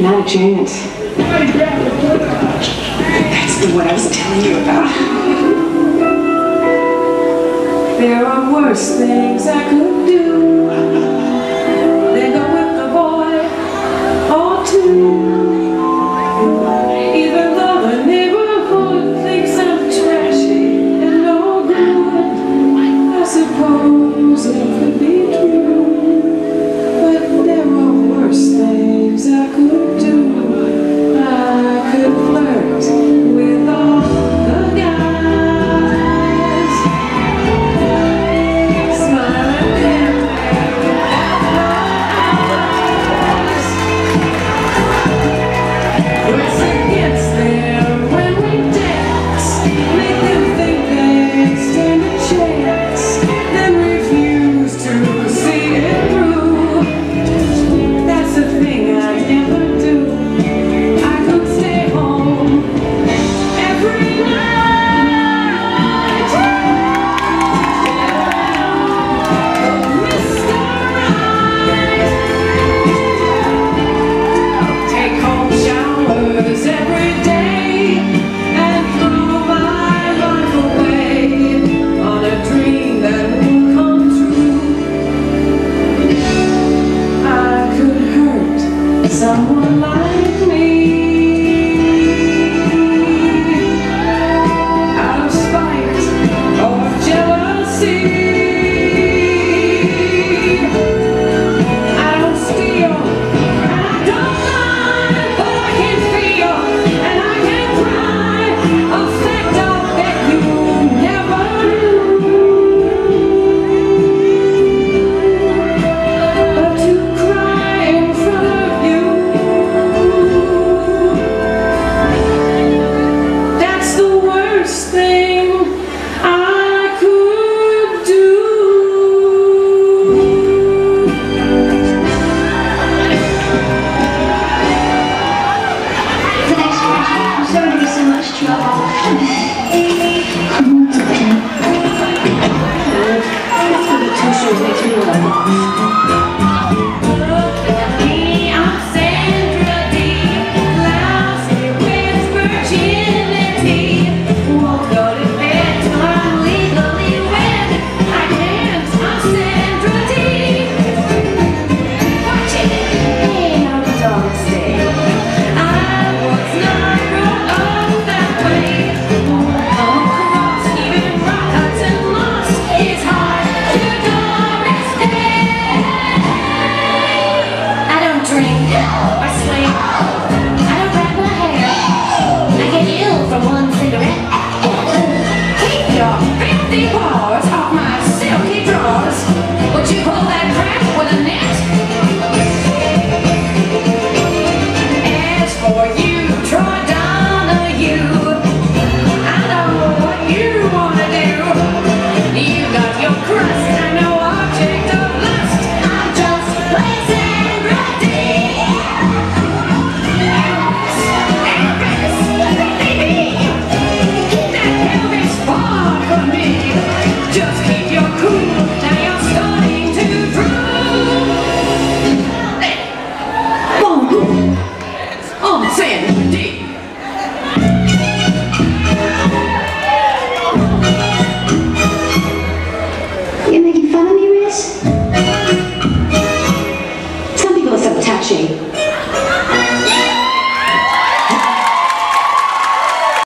Not a chance. That's the one I was telling you about. There are worse things I could do than go with a boy or two. Even though the neighborhood thinks I'm trashy and no good, I suppose it could be true. But there are worse things I could do. I could flirt with all the guys, smile at them with press against them when we dance, make them think they stand a chance, then refuse to see it through. That's the thing I never do. I could stay home every night, Mr. Right. Take cold showers every day and throw my life away on a dream that won't come true. I could hurt someone like me out of spite or jealousy. I don't steal, and I don't lie, but I can feel and I can cry. A fact I'll bet you never knew. But to cry in front of you, that's the worst thing I could do. The next question. I'm sorry to be so much trouble. Too short makes me like I'm Sandra D. Lousy with virginity. Won't go to bed till I'm legally wed. I can't. I'm Sandra D. Watch it. Hey, how the dogs say. I was not brought up that way. Won't come across even rockets and moss. It's hard to domesticate. I don't drink or sleep